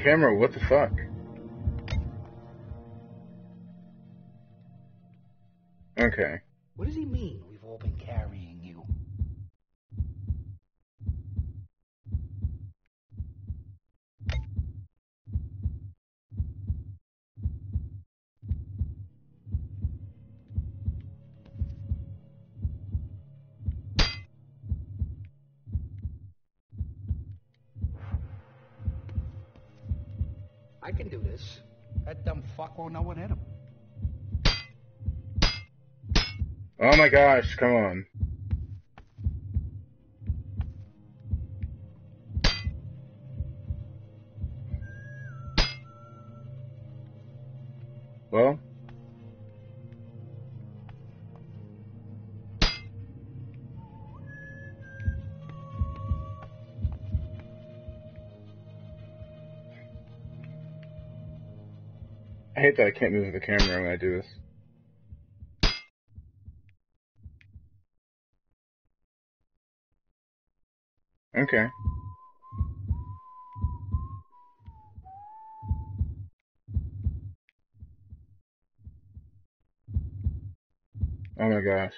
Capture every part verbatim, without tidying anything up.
camera, what the fuck? Okay. What does he mean, we've all been carrying you? I can do this. That dumb fuck won't know what hit him. Oh my gosh, come on. Well. I hate that I can't move the camera when I do this. Okay. Oh my gosh.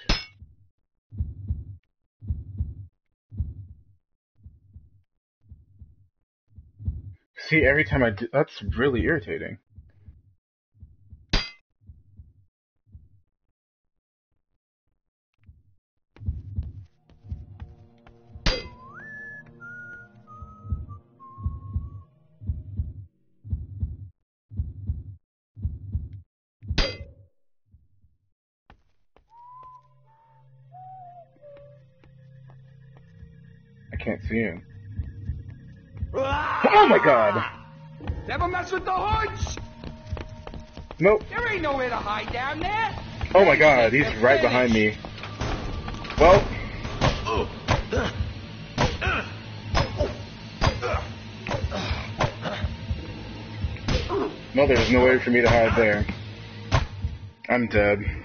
See, every time I do, that's really irritating. I can't see him. Oh my god! Never mess with the hoods! Nope. There ain't nowhere to hide down there! Oh my god, he's right behind me. Well. No, there's no way for me to hide there. I'm dead.